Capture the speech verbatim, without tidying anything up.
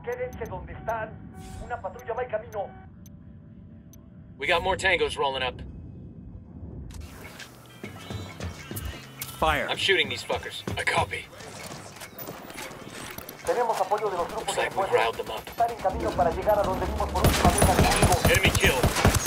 Quédense donde están. Una patrulla va en camino. We got more tangos rolling up. Fire. I'm shooting these fuckers. I copy. Tenemos apoyo de los grupos Looks de like we've refuerzo. riled them up. Están en camino para llegar a donde vimos por última vez al enemigo. Enemy kill.